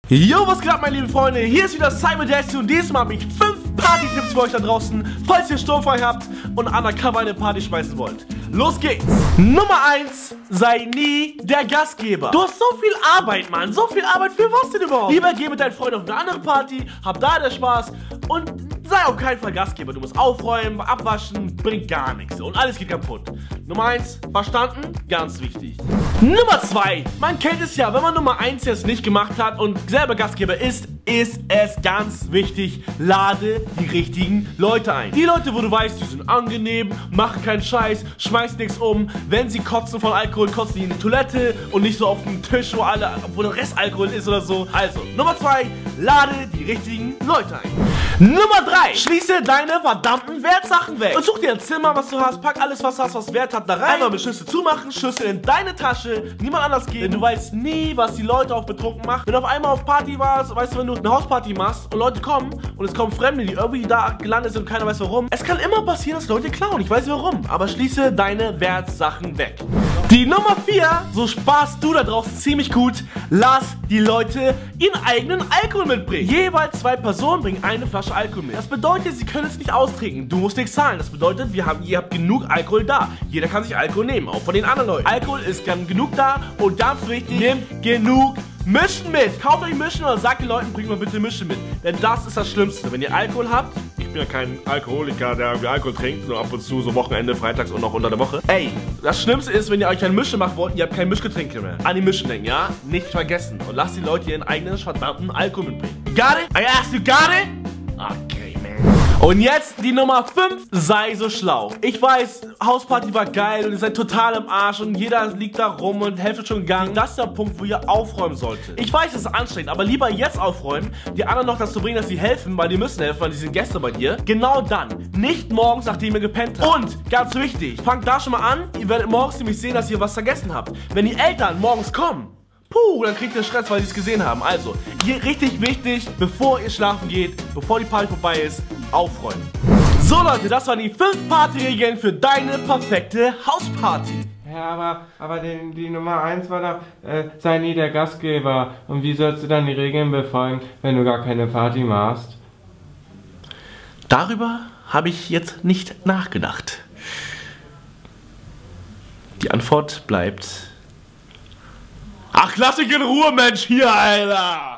Yo, was geht ab, meine lieben Freunde? Hier ist wieder CyberDasty und diesmal habe ich 5 Party-Tipps für euch da draußen, falls ihr sturmfrei habt und undercover eine Party schmeißen wollt. Los geht's! Nummer 1, sei nie der Gastgeber. Du hast so viel Arbeit, Mann, so viel Arbeit, für was denn überhaupt? Lieber geh mit deinen Freunden auf eine andere Party, hab da den Spaß und sei auf keinen Fall Gastgeber. Du musst aufräumen, abwaschen, bringt gar nichts und alles geht kaputt. Nummer 1, verstanden? Ganz wichtig. Nummer 2, man kennt es ja, wenn man Nummer 1 jetzt nicht gemacht hat und selber Gastgeber ist es ganz wichtig, lade die richtigen Leute ein. Die Leute, wo du weißt, die sind angenehm, machen keinen Scheiß, schmeißen nichts um. Wenn sie kotzen von Alkohol, kotzen die in die Toilette und nicht so auf dem Tisch, wo der Rest Alkohol ist oder so. Also, Nummer 2, lade die richtigen Leute ein. Nummer 3, schließe deine verdammten Wertsachen weg. Und such dir ein Zimmer, was du hast, pack alles, was du hast, was Wert hat, da rein. Einmal mit Schlüssel zumachen, Schlüssel in deine Tasche, niemand anders geht. Denn du weißt nie, was die Leute auch betrunken machen. Wenn du auf einmal auf Party warst, weißt du, wenn du eine Hausparty machst und Leute kommen und es kommen Fremde, die irgendwie da gelandet sind und keiner weiß warum. Es kann immer passieren, dass Leute klauen, ich weiß nicht warum, aber schließe deine Wertsachen weg. Die Nummer 4, so sparst du da drauf ziemlich gut, lass die Leute ihren eigenen Alkohol mitbringen. Jeweils 2 Personen bringen eine Flasche Alkohol mit. Das bedeutet, sie können es nicht austrinken, du musst nichts zahlen. Das bedeutet, ihr habt genug Alkohol da. Jeder kann sich Alkohol nehmen, auch von den anderen Leuten. Alkohol ist genug da und ganz wichtig, nehmt genug Mischen mit. Kauft euch Mischen oder sagt den Leuten, bringt mal bitte Mischen mit. Denn das ist das Schlimmste. Wenn ihr Alkohol habt, ich bin ja kein Alkoholiker, der irgendwie Alkohol trinkt, nur ab und zu so Wochenende, freitags und noch unter der Woche. Ey, das Schlimmste ist, wenn ihr euch ein Mischen machen wollt, ihr habt kein Mischgetränk mehr. An die Mischen denken, ja? Nicht vergessen. Und lasst die Leute ihren eigenen verdammten Alkohol mitbringen. You got it? I asked you got it? Okay, man. Und jetzt die Nummer 5, sei so schlau. Ich weiß, Hausparty war geil und ihr seid total im Arsch und jeder liegt da rum und Hälfte schon gegangen. Das ist der Punkt, wo ihr aufräumen solltet. Ich weiß, es ist anstrengend, aber lieber jetzt aufräumen, die anderen noch dazu bringen, dass sie helfen, weil die müssen helfen, weil die sind Gäste bei dir. Genau dann, nicht morgens, nachdem ihr gepennt habt. Und, ganz wichtig, fangt da schon mal an, ihr werdet morgens nämlich sehen, dass ihr was vergessen habt. Wenn die Eltern morgens kommen, dann kriegt ihr Stress, weil sie es gesehen haben. Also, hier richtig wichtig, bevor ihr schlafen geht, bevor die Party vorbei ist, aufräumen. So Leute, das waren die 5 Partyregeln für deine perfekte Hausparty. Ja, aber die Nummer 1 war doch, sei nie der Gastgeber. Und wie sollst du dann die Regeln befolgen, wenn du gar keine Party machst? Darüber habe ich jetzt nicht nachgedacht. Die Antwort bleibt: Ach, lass dich in Ruhe, Mensch, hier, Alter!